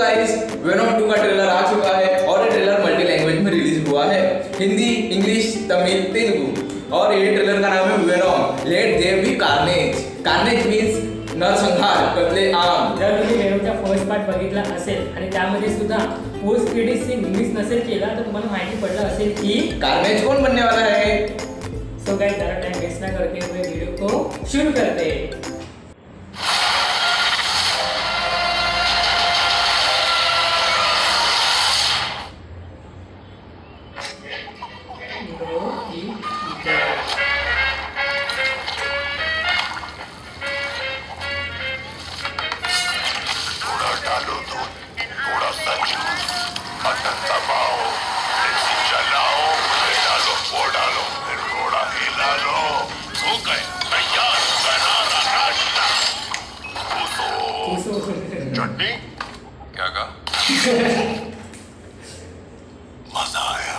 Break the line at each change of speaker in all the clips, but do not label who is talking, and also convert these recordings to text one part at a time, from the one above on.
Guys, venom 2 का trailer आ चुका है और ये ट्रेलर मल्टी लैंग्वेज में रिलीज हुआ है, हिंदी, इंग्लिश, तमिल, तेलुगु। और ये ट्रेलर का नाम है Venom let there be carnage. Carnage means नरसंहार, कत्ले आम।
जर तुम्ही वेनमचा फर्स्ट पार्ट बघितला असेल आणि त्यामध्ये सुद्धा पोस्ट क्रेडिट सीन मिस नसेल केला तर तुम्हाला माहिती पडलं असेल की
कार्नेज कौन बनने वाला है।
सो गाइस, ज़्यादा टाइम वेस्ट ना करके हुए वीडियो को शुरू करते हैं।
चटनी क्या कहा? मजा आया।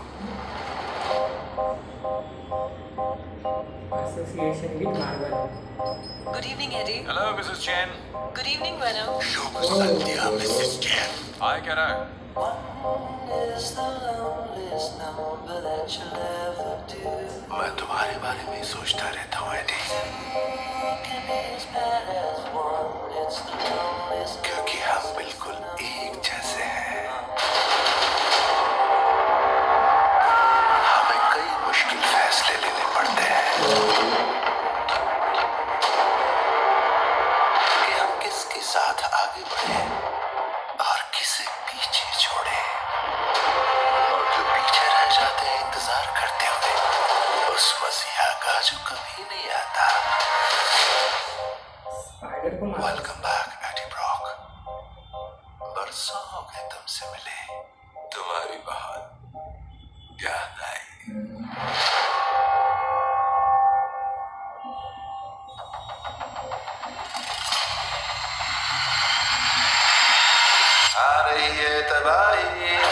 Association with Marvel.
Good evening, Eddie.
Hello, Mrs. Chen.
Good evening, Venom.
शुभ संध्या, Mrs. Chen. हाय कह रहा है? मैं तुम्हारे बारे में सोचता रहता हूँ एडी, क्योंकि हम बिल्कुल एक जैसे हैं। हमें कई मुश्किल फैसले लेने पड़ते हैं कि हम किसके साथ आगे बढ़े और किसे पीछे छोड़े। और जो पीछे रह जाते हैं इंतजार करते हुए उस मसीहा का जो कभी नहीं आता। Welcome back Eddie Brock. बरसों हो गए तुमसे मिले, तुम्हारी बात याद आई। आ रही है तबाही।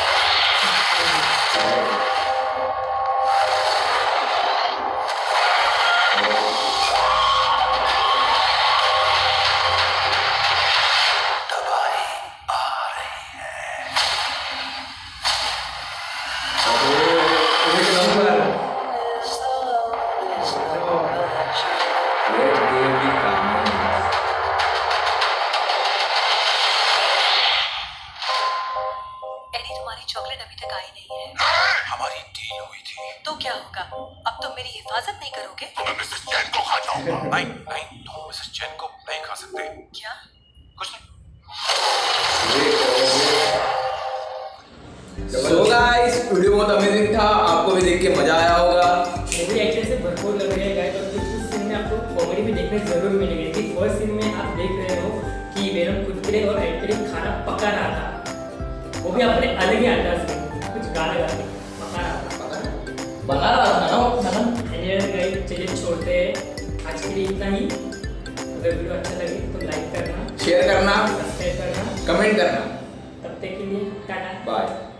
चॉकलेट अभी तक आई नहीं है।
हमारी डील हुई थी।
तो क्या होगा? अब तुम मेरी हिफाजत नहीं करोगे?
तो मैं मिसेस चैन को खा जाऊंगा। नहीं नहीं, तुम मिसेस चैन को नहीं खा सकते।
क्या?
कुछ नहीं।
So guys, वीडियो बहुत अमेजिंग था, आपको भी देख के मजा आया होगा।
मूवी एक्शन से भरपूर लग रही है गाइस, और कुछ सीन में आपको कॉमेडी भी देखने जरूर मिलेगी। कि फर्स्ट सीन में आप देख रहे हो कि वेनम खुद के लिए और एड के लिए खाना पका रहा था, वो भी अपने अलग ही अंदाज में कुछ गाना गा के
बना रहा था ना।
चलिए छोड़ते हैं आज के लिए इतना ही। अगर वीडियो अच्छा लगे तो लाइक करना,
शेयर करना,
सब्सक्राइब करना,
कमेंट करना।
तब तक के लिए टाटा
बाय।